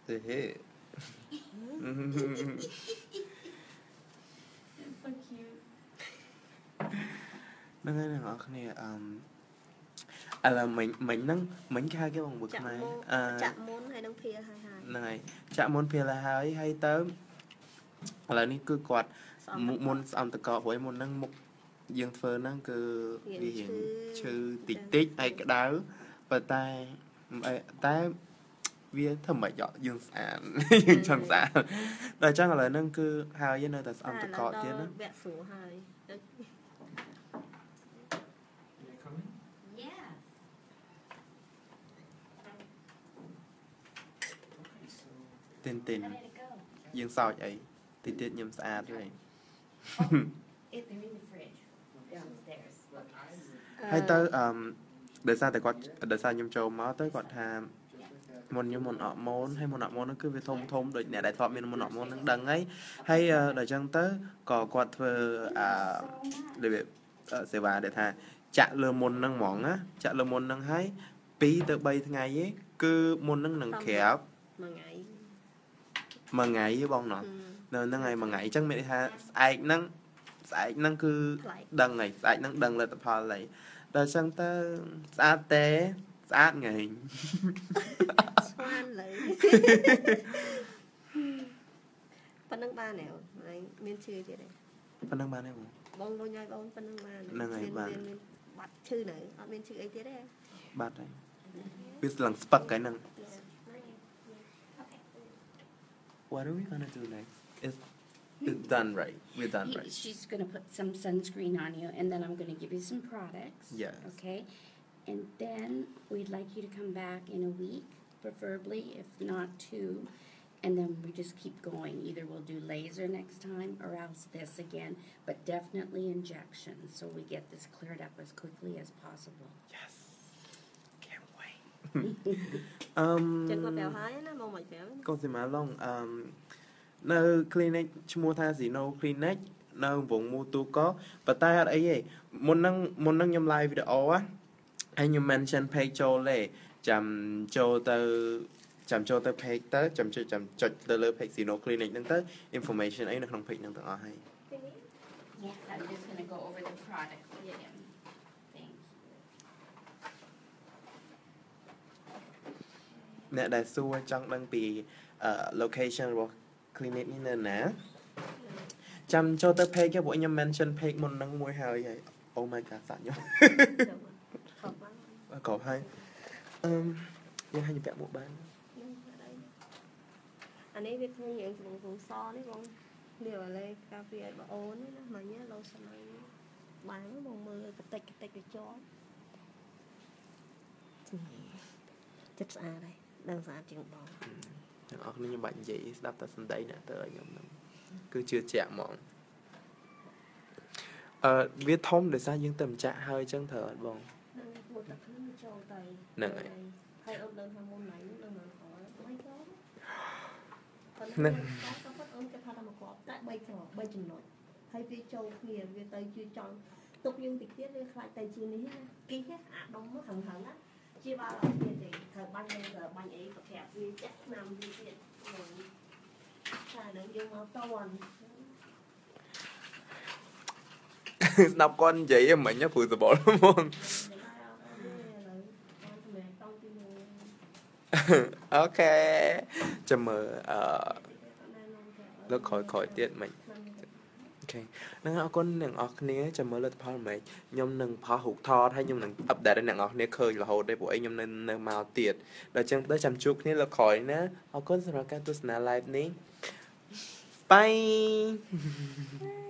The head. So cute. ហ្នឹងហើយអ្នកនរគ្នាឥឡូវមិញហ្នឹងមិញគេហៅគេបងមើលខ្មែរចាក់មុនហើយនឹងភៀលហើយហ្នឹងហើយចាក់មុនភៀលហើយទៅឥឡូវនេះគឺគាត់មុនស្អំតកព្រួយមុនហ្នឹងមុខយើងធ្វើហ្នឹងគឺវារៀងឈឺតិចតិចឯក្តៅប៉ុន្តែវាធ្វើមិនយកយើងស្អាតយើងចង់ស្អាតដល់អញ្ចឹងឥឡូវហ្នឹងគឺហើយនៅតែស្អំតកទៀតណាវគ្គស្រួលហើយ Yes. ទិន How did it go? យើងសោចអីតិចទៀតខ្ញុំស្អាតហើយ If they're in the fridge downstairs. ហើយទៅដោយសារតែគាត់ដោយសារខ្ញុំចូលមកទៅគាត់ថាមុនខ្ញុំមុនអកម៉ូនហើយមុនអកម៉ូនហ្នឹងគឺវាធំដូចអ្នកដែលធ្លាប់មានមុនអកម៉ូនហ្នឹងដឹងហើយដល់អញ្ចឹងទៅក៏គាត់ធ្វើរបៀបសេវាដែលថាចាក់លើមុនហ្នឹងហ្មងណាចាក់លើមុនហ្នឹងហើយ2ទៅ3ថ្ងៃឯងគឺមុនហ្នឹងនឹងក្រាបមួយថ្ងៃបងណោះនៅហ្នឹងហើយមួយថ្ងៃអញ្ចឹងមានន័យថាស្អែកហ្នឹងគឺដឹងហើយស្អែកហ្នឹងដឹងលទ្ធផលហើយដល់អញ្ចឹងទៅស្អាតទេស្អាតថ្ងៃស្វានលើប៉ុណ្ណឹងបានហើយមានឈឺទៀតទេប៉ុណ្ណឹងបានទេបងលុញឲ្យបងប៉ុណ្ណឹងបានហ្នឹងហើយបានមានបាត់ឈឺនៅអត់មានឈឺអីទៀតទេបាត់ហើយវាស្លឹងស្ពឹកហើយហ្នឹង What are we gonna do next? It's done right. We're done right. She's going to put some sunscreen on you, and then I'm going to give you some products. Yes. Okay? And then we'd like you to come back in a week, preferably, if not 2. And then we just keep going. Either we'll do laser next time or else this again, but definitely injection so we get this cleared up as quickly as possible. Yes. Can't wait. ចឹងគាត់ប្រាប់ហើយណាបងមិនប្រាប់កូនស៊ីម៉ាឡុងនៅ clinic ឈ្មោះថា Zeno Clinic នៅវងមូទូកប៉ុន្តែអត់អីទេមុនហ្នឹងខ្ញុំ live វីដេអូហើយខ្ញុំ mention page ចូលទេចាំចូលទៅ page ទៅចាំចុចទៅលើ page Zeno Clinic ហ្នឹងទៅ information អីនៅក្នុង page ហ្នឹងទាំងអស់ហើយ Yes, I'm just going to go over the products again. Thank you. អ្នកដែលសួរចង់ដឹងពី location របស់ clinic នេះនៅណាចាំចូលទៅ page គេពួកខ្ញុំ mention page មុនហ្នឹងមួយហើយ Oh my god សាក់ខ្ញុំខប់ហើយយើងឲ្យពាក់មួកបានអានេះវាធ្វើយើងក្នុងសនេះបងនេះឲ្យលេកាហ្វេឲ្យបងអូនណាមិញឡូសិនឲ្យបានបងមើលកតិចវាជាប់ចិត្តស្អាតហើយដឹងស្អាតជាងបងទាំងអស់គ្នាខ្ញុំបាច់និយាយស្ដាប់តែសំដីអ្នកទៅឲ្យខ្ញុំហ្នឹងគឺជឿជាក់ហ្មងវាធំដោយសារយើងទៅម្ចាក់ហើយអញ្ចឹងត្រូវអត់បងនឹងមួយទឹកខ្ញុំចូលទៅហ្នឹងហើយហើយអូនដឹងថាមុនណៃនឹងមិនខលមិនចូលហ្នឹងគាត់អូនគេថាតែមកគាត់តែ3ចំណុចហើយវាចូលគ្នាវាទៅជាចង់ទុកយើងតិចទៀតវាខ្លាចទៅជានេះណាគីអាដុំមកហឹងណាជាបាល់អត់ទៀតទេត្រូវបាញ់យើងបាញ់អីប្រក្រាបវាចាក់ឆ្នាំវាទៀតតែនឹងយើងមកតន់ស្ដាប់គាត់និយាយមិញព្រោះសបល់ហ្មង អូខេចាំមើលលើកក្រោយទៀតមិញអូខេហ្នឹងអរគុណអ្នកនរគ្នាចាំមើលលទ្ធផលមិញខ្ញុំនឹងផុសរូបថតហើយខ្ញុំនឹង update ឲ្យអ្នកនរគ្នាឃើញរហូតទេព្រោះអីខ្ញុំនៅមកទៀតដល់អញ្ចឹងទៅចាំជួបគ្នាលើកក្រោយណាអរគុណសម្រាប់ការទស្សនា live នេះ Bye